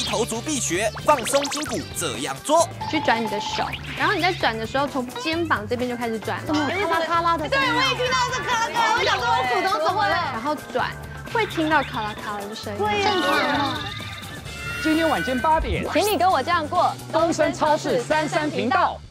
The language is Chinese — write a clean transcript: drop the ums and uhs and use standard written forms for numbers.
头足必学，放松筋骨这样做。 去转你的手，然后你在转的时候，从肩膀这边就开始转，咔啦咔啦的。 对，我也听到这咔啦咔啦，我想说我骨头怎么了？ 然后转，会听到咔啦咔啦的声音。 正常吗？ 今天晚间8点， 请你跟我这样过。 东森超市33频道。